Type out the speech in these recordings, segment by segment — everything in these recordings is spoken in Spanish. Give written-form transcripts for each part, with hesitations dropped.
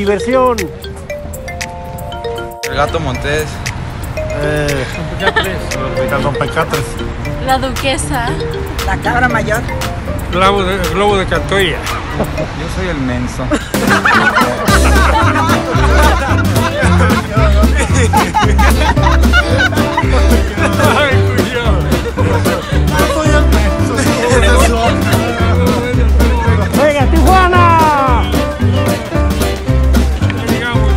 diversión. El Gato Montés. El Rompecatres. La Duquesa. La Cabra Mayor. El globo de Cantoya. Yo soy el menso. ¡Venga, Tijuana! Ya llegamos.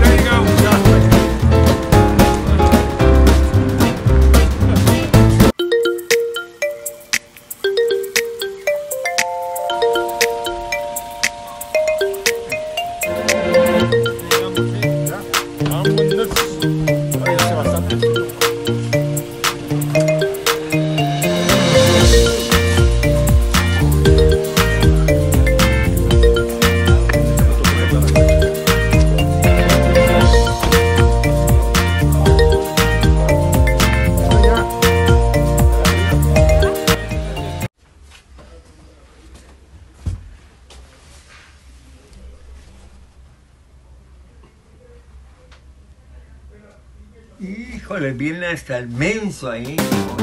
Híjole, viene hasta el menso ahí.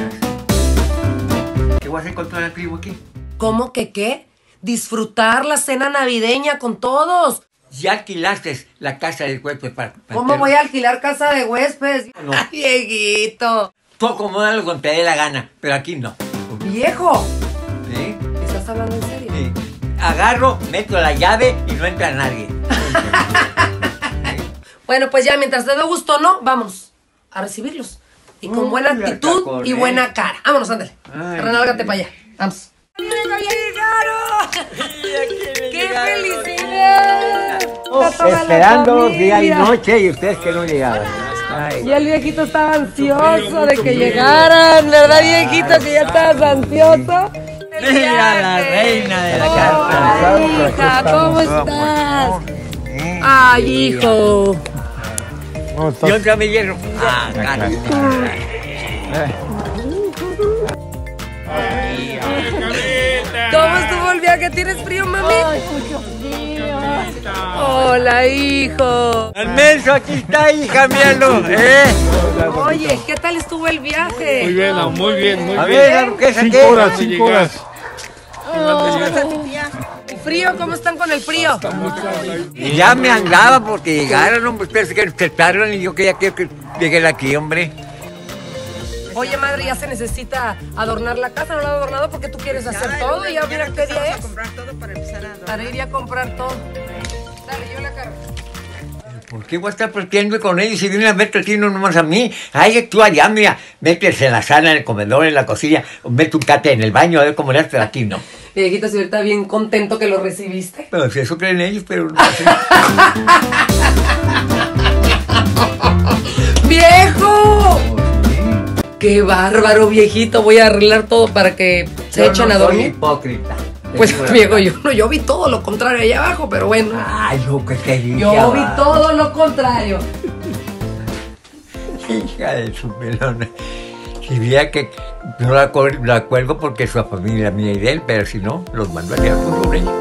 ¿Qué vas a encontrar al primo aquí? ¿Cómo que qué? Disfrutar la cena navideña con todos. Ya alquilaste la casa del huésped para ¿Cómo voy a alquilar casa de huéspedes? No. Ay, Dieguito. Tú acomódalo cuando te dé la gana, pero aquí no. Viejo. ¿Sí? ¿Estás hablando en serio? Sí. Agarro, meto la llave y no entra nadie. Bueno, pues ya, mientras te dé gusto, ¿no? Vamos a recibirlos. Y con buena actitud y buena cara. Vámonos, ándale. Renálgate para allá. Vamos. ¡Qué felicidad! Esperando día y noche y ustedes que no llegaban. Ay. Y el viejito estaba ansioso de que llegaran, ¿verdad, viejito? Que ya estabas ansioso. Mira la reina de la casa. Hija, ¿cómo estás? Ay, hijo. ¿Y otra me hierro? Claro. ¿Cómo estuvo el viaje? ¿Tienes frío, mami? Ay, mucho frío. Hola, hijo. El menso aquí está, hija, míralo. Oye, ¿qué tal estuvo el viaje? Muy bien, muy bien. A ver, ¿qué saqué? 5 horas, 5 horas. ¿Y frío? ¿Cómo están con el frío? Y ya me andaba porque llegaron, hombre, ustedes que esperaron y yo quería que lleguen aquí, hombre. Oye, madre, ya se necesita adornar la casa, no la he adornado porque tú quieres hacer todo y ya mira qué día es. Comprar todo para empezar a adornar. Para ir a comprar todo. Dale, yo la cargo. ¿Por qué voy a estar platicando con ellos si vienen a ver tratino nomás a mí? Ay, tú allá, mira, métese en la sala, en el comedor, en la cocina, o mete un cate en el baño, a ver cómo le haces, pero aquí no. Viejito, si ahorita bien contento que lo recibiste. Pero si eso creen ellos, pero no sé. ¡Viejo! ¡Qué bárbaro, viejito! Voy a arreglar todo para que se echen a dormir. Hipócrita. Pues, viejo, yo vi todo lo contrario allá abajo, pero bueno. Ay, yo que te dije. Yo vi todo lo contrario. Hija de su pelona. Si viera que no la cuelgo porque es su familia mía y de él, pero si no, los mando a quedar con ella.